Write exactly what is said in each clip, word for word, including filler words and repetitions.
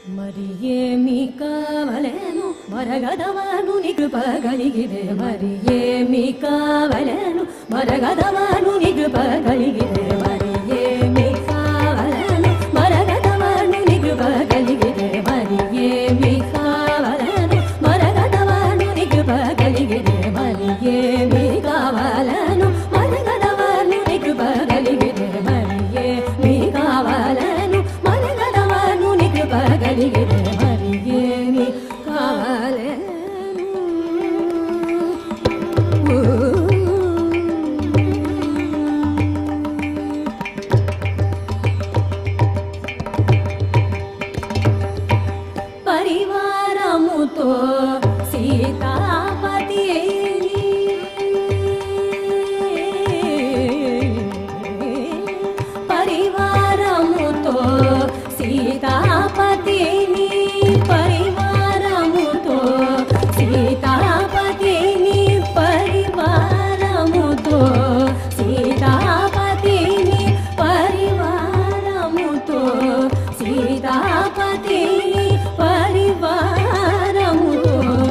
మరి ఏమి కావలేను మరగదవను నీ కృప కలిగిదే మరి ఏమి కావలేను మరగదవను నీ కృప కలిగిదే మరి ఏమి కావలేను మరగదవను నీ కృప కలిగిదే మరి ఏమి కావలేను మరగదవను నీ కృప కలిగిదే మరి ఏమి కావలేను మరగదవను నీ కృప కలిగిదే మరి ఏమి కావలేను మరగదవను నీ కృప కలిగిదే మరి ఏమి కావలేను పరివారముతో సీతాపతి పరివారముతో సీతాపతిని పరివారముతో సీతాపతిని పరివారముతో సీతాపతిని పరివారముతో సీతాపతిని పరివారముతో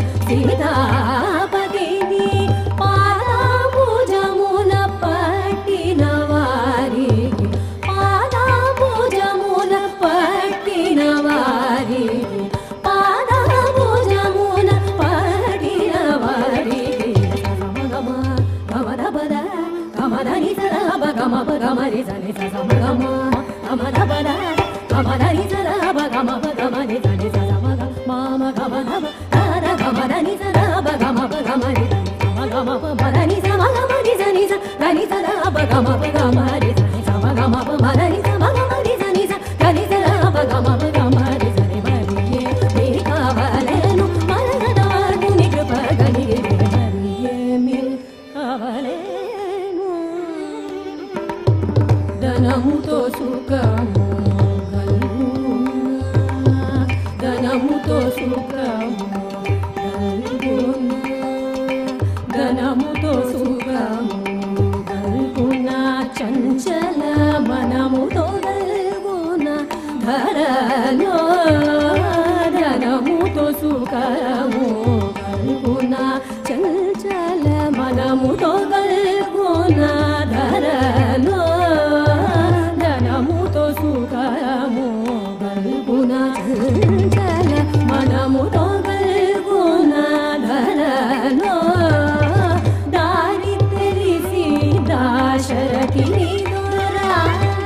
సీతాపతిని పాదభుజమున పట్టిన వారికి పాదభుజమున పట్టిన వారికి పాదభుజమున పట్టిన వారికి సమగమ గమదబద గమదని సరబ గమప గమరి సని సమగమ గమదబద గమదని సరబ గమప గమరి సని సమగ మామ గమదబ తార గమదని సరబ గమప గమరి సమగమప మదని సమగమని సని సని సరబ గమప గమరి సని సమగమప మదని సమగమని సని సని సరబ గమప గమరి సని మరి ఏమి కావలేను మరగదవను నీ కృప కలిగిదే మరి ఏమి కావలేను ధనముతో సుఖము ధనముతో సుఖము గల్గునా ధనముతో సుఖము గల్గునా చంచల మనముతో గల్గునా ధరలో ధనముతో సుఖము గల్గునా చంచల మనముతో గల్గునా ధరలో ధనముతో సుఖము గల్గునా చంచల మనముతో గల్గునా ధరలో దారి తెలిసి దాశరథిని దొరా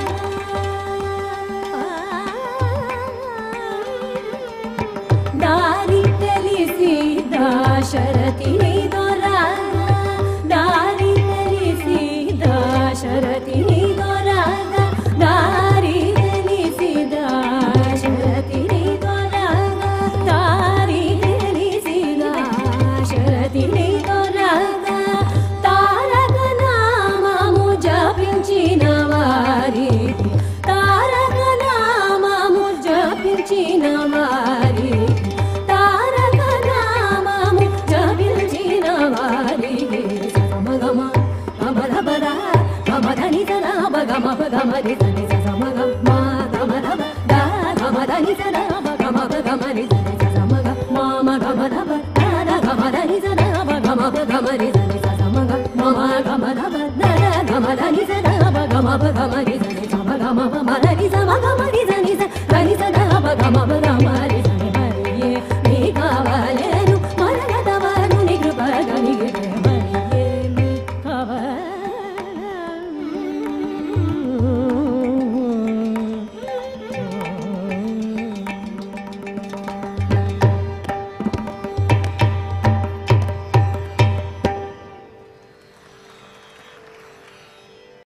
దారి తెలిసి దాశరథిని దొరా దారి తెలిసి దాశరథిని దొరా దారి తెలిసి దాశరథిని దొరా దారి తెలిసి దాశరథిని దొరా తారక నామము జపించిన వారికి తారక నామము జపించిన వారికి తారక నామము జపించిన వారికి సమగమ గమదబద గమదని సరబ గమప గమరి సని సమగ మా గమదబ దా గమదని సరబ గమప గమరి సని సమగ మామ గమదబ దా గమదని సరబ గమప గమరి సని సమగ మమ గమదబ దా గమదని సరబ గమప గమరి సని సమగ మమ మదని సమగ మరి సని సని సరబ గమప గమరి